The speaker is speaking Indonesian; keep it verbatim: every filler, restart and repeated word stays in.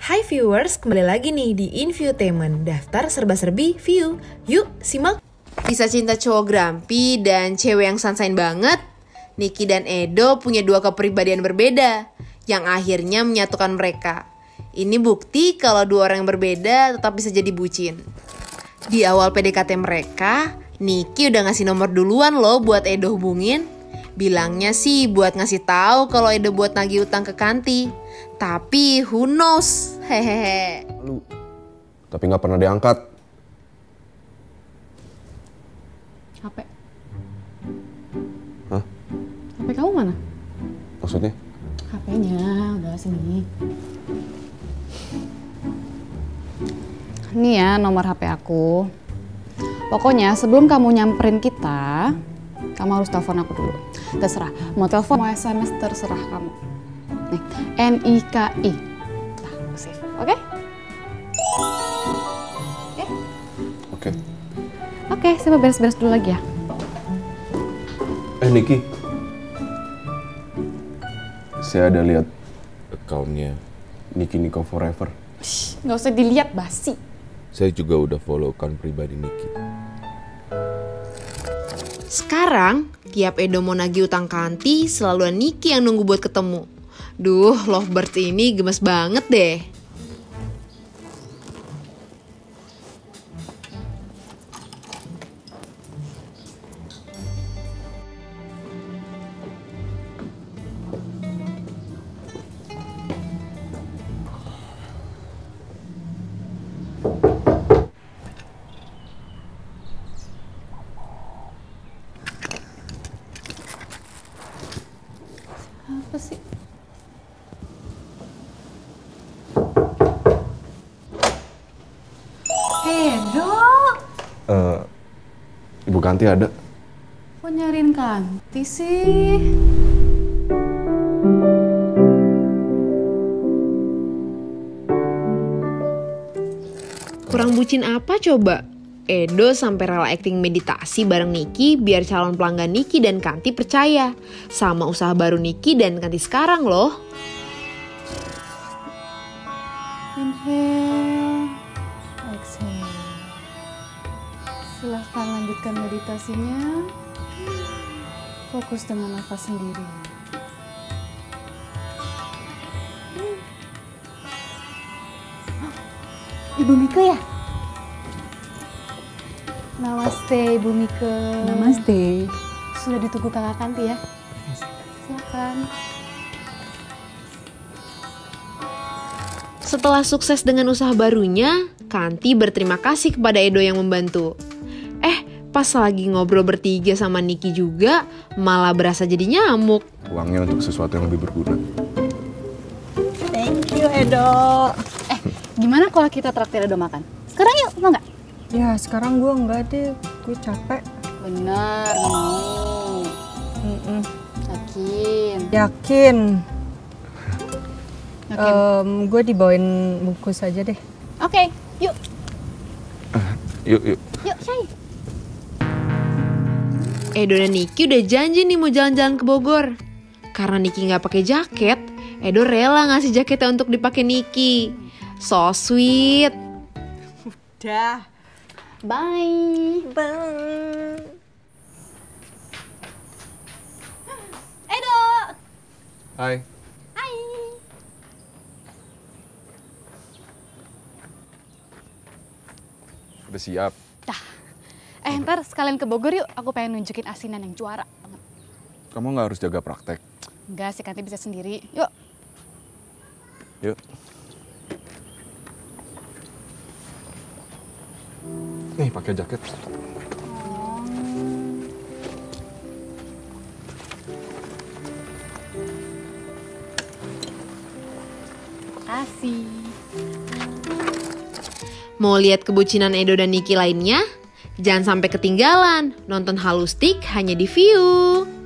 Hai viewers, kembali lagi nih di Infotainment, daftar serba-serbi view. Yuk, simak. Kisah cinta cowok Grumpy dan cewek yang sunshine banget. Nicky dan Edo punya dua kepribadian berbeda yang akhirnya menyatukan mereka. Ini bukti kalau dua orang yang berbeda tetap bisa jadi bucin. Di awal P D K T mereka, Nicky udah ngasih nomor duluan loh buat Edo hubungin. Bilangnya sih buat ngasih tahu kalau Edo buat nagih utang ke Kanti. Tapi who knows, hehehe. Lu, tapi nggak pernah diangkat. H P. Hah? H P kamu mana? Maksudnya? H P-nya, udah sini. Ini ya nomor H P aku. Pokoknya sebelum kamu nyamperin kita, kamu harus telepon aku dulu. Terserah, mau telepon, mau S M S, terserah kamu. Nih, N I K I. Nah, save, oke? Oke? Oke. Oke, saya mau beres-beres dulu lagi ya. Eh, Nicky. Saya ada lihat account-nya Nicky Nico Forever. Shh, nggak usah dilihat, basi. Saya juga udah follow account pribadi Nicky. Sekarang, tiap Edo mau nagih utang Kanti, selalu ada Nicky yang nunggu buat ketemu. Duh, lovebirds ini gemes banget deh. Apa sih? Edo, Eh, Ibu Kanti ada? kok nyariin Kanti sih? Kurang bucin apa coba? Edo sampai rela acting meditasi bareng Nicky biar calon pelanggan Nicky dan Kanti percaya sama usaha baru Nicky dan Kanti sekarang loh. Inhale, exhale. Silahkan lanjutkan meditasinya. Fokus dengan nafas sendiri. Ibu Mika ya? Namaste Ibu Mika. Namaste. Sudah ditunggu Kakak Kanti ya? Silakan. Setelah sukses dengan usaha barunya, Kanti berterima kasih kepada Edo yang membantu. Eh, pas lagi ngobrol bertiga sama Nicky juga, malah berasa jadi nyamuk. Uangnya untuk sesuatu yang lebih berguna. Thank you, Edo. Eh, gimana kalau kita traktir Edo makan? Sekarang yuk, mau nggak? Ya, sekarang gue enggak deh. Gue capek. Benar, nggak mau. Mm-mm. Yakin. Yakin. Yakin. Em, gue dibawain bungkus aja deh. Oke, yuk. Yuk, yuk. Yuk, Shay. Edo dan Nicky udah janji nih mau jalan-jalan ke Bogor. Karena Nicky nggak pakai jaket, Edo rela ngasih jaketnya untuk dipakai Nicky. So sweet. Dah. Bye. Bye. Edo. Hai. Hai. Udah siap. Dah. Eh, ntar sekalian ke Bogor yuk. Aku pengen nunjukin asinan yang juara banget. Kamu nggak harus jaga praktek. Enggak sih, Kanti bisa sendiri. Yuk. Yuk. Nih, pakai jaket. Kasih. Mau lihat kebucinan Edo dan Nicky lainnya? Jangan sampai ketinggalan. Nonton Halustik hanya di View.